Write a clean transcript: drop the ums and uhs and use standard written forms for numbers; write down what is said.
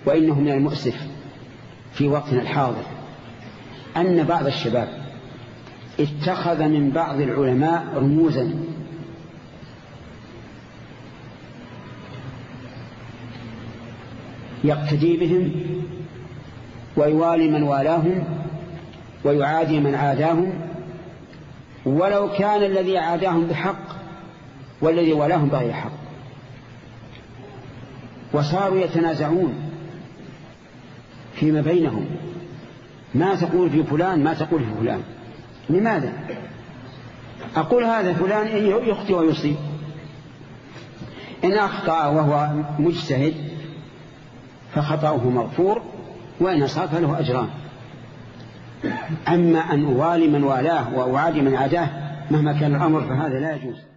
وإنه من المؤسف في وقتنا الحاضر أن بعض الشباب اتخذ من بعض العلماء رموزا يقتدي بهم ويوالي من والاهم ويعادي من عاداهم، ولو كان الذي عاداهم بحق والذي والاهم بغير حق، وصاروا يتنازعون فيما بينهم، ما تقول في فلان ما تقول في فلان. لماذا؟ أقول هذا فلان يخطئ ويصيب، إن أخطأ وهو مجتهد فخطأه مغفور، وإن أصاب فله أجران. أما أن أوالي من والاه وأعادي من عاداه مهما كان الأمر فهذا لا يجوز.